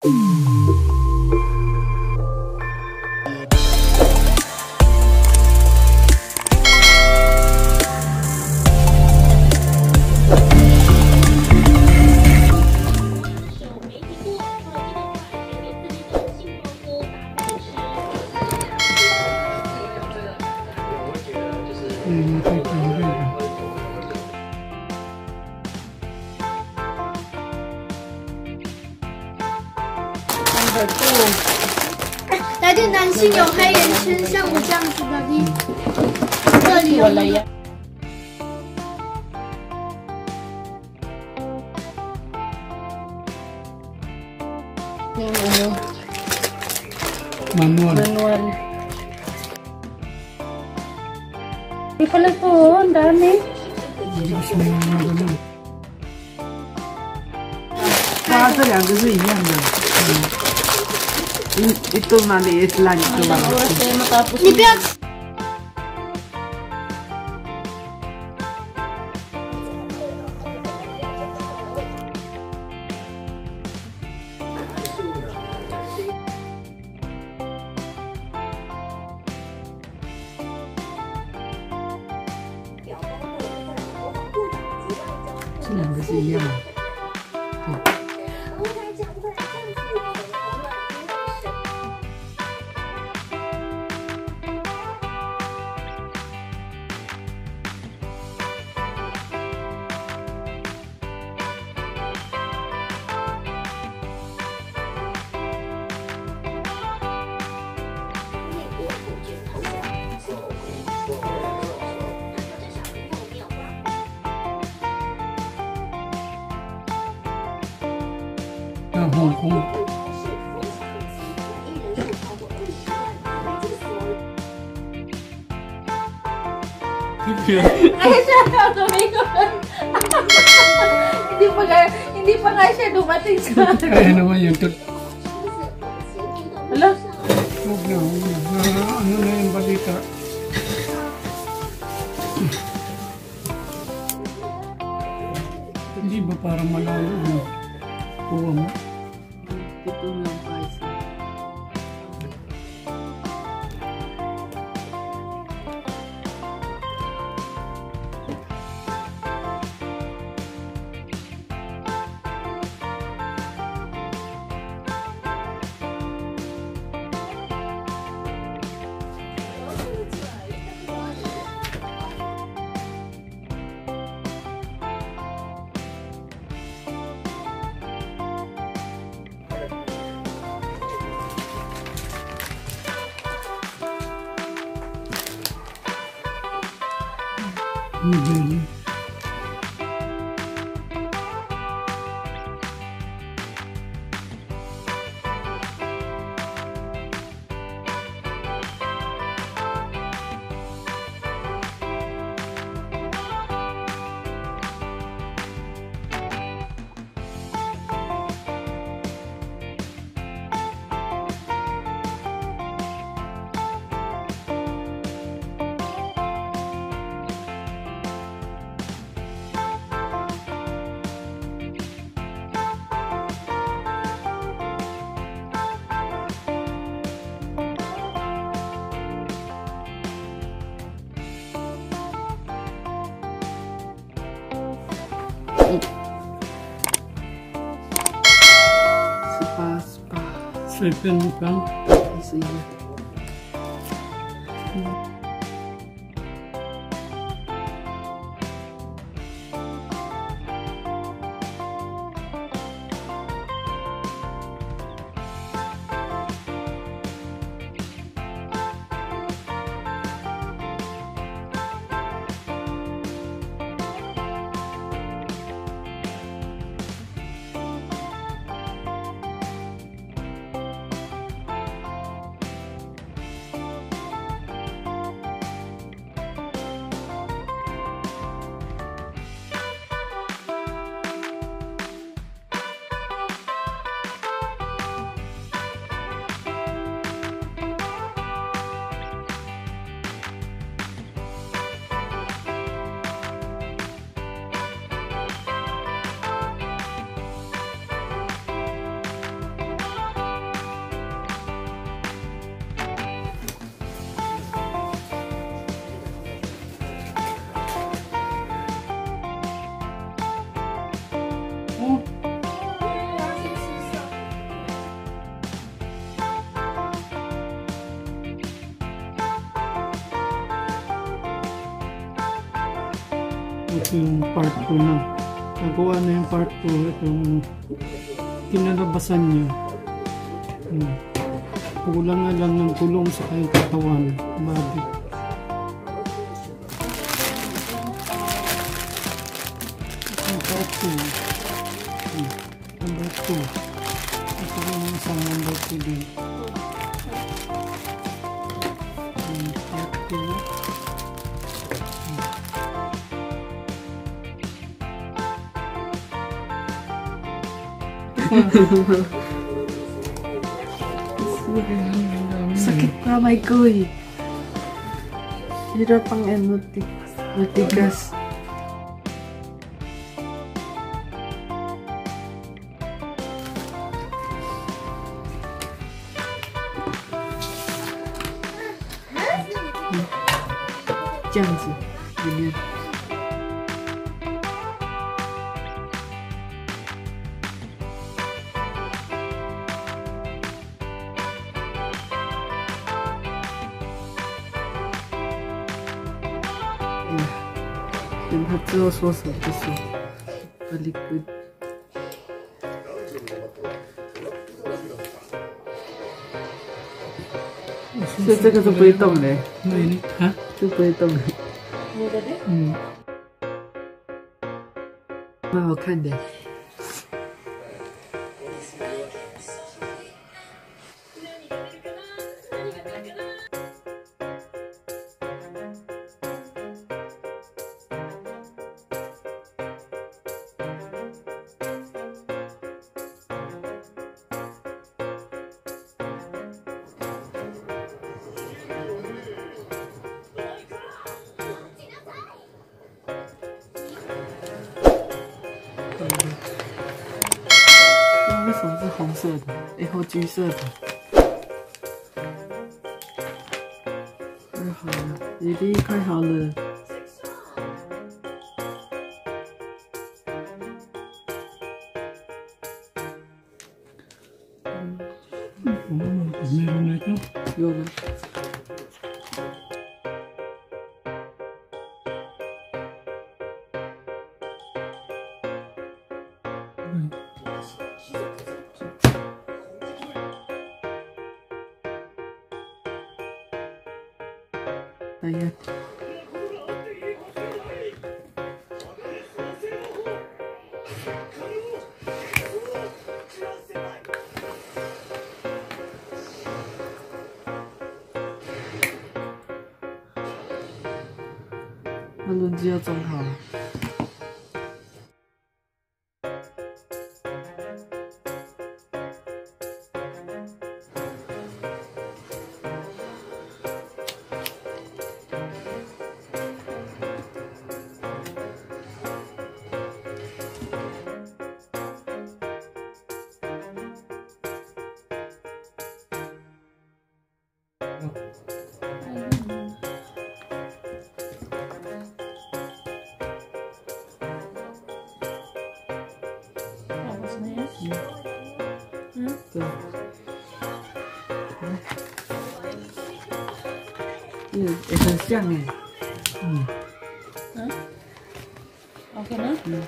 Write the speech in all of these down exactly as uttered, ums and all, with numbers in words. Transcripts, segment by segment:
嗯，对对对的。三百度。 大家男性有黑眼圈，像我这样子的，你这里有那个。 有有。manual. Manual. Di pala po, ang dami. Hindi ko siya ganun. 哇，这两个是一样的。嗯，ito maliit lang ito. 你不要。 这两个是一样的。对。 然后红。 Ay, siya na tumingon. Hindi pa nga, hindi pa nga siya dumating sa akin. Kaya naman yung tut... Hala? Huwag na, huwag na. Na, ano na yung balita? Hindi ba parang malayo mo? Kuha mo? Ito lang guys. Mm-hmm. Spa, spa. 随便一般，是一样。嗯。 Ito yung part two na. Nagawa na yung part two. Itong kinalabasan niya. Hmm. Kulang na lang ng gulong sa kanyang katawan. Body. Number two. Hmm. Number two. Ito yung isang number two din. Hmm. Part two. Sakit kamay ko eh. Hirap ang ano, matigas. Diyan siya. Ganyan. Then 他之后说什么就说 very good。所以这个是不会动的， Mainit, ha? 就不会动的， Hmm. 蛮好看的。为什么是红色的？以后橘色的。快好了，弟弟快好了。 Oh, meron na ito. 有了。哎呀！那轮机要装好了。对，嗯，也很像哎。 Hmm. Hmm? Okay na? Hmm.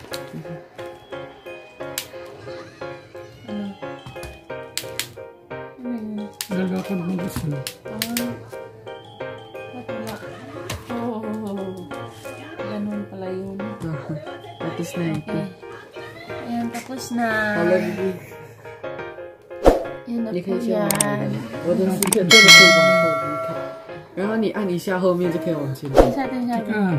Ano? Ano yun? Lalakad mo gusto. Ah. Ba't wala? Oo. Ganun pala yun. Tapos na ito. Okay. Ayan, tapos na. Hello, Bibi. Yan na 你 po 可以先往后 yan. 的，我的是这个可以往后的，你看，然后你按一下后面就可以往前走。 等一下，等一下。 Ah,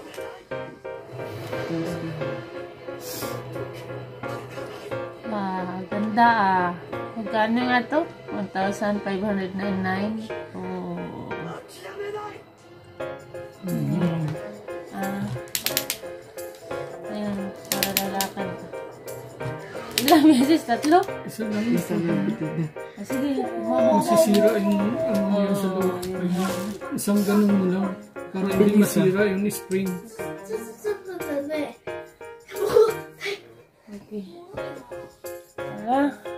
Ah, ganda ah. Magkano nga to? one thousand five hundred ninety-nine. Oh. hmm. Ah. Ayan, para lalakad. Ilang beses? Tatlo? Isa lang Isa ito. lang bitid na. Ah, sige. Masisira yung ano niya sa loob. Isang ganun mo lang. Para hindi masira yung spring. Okay. Tara.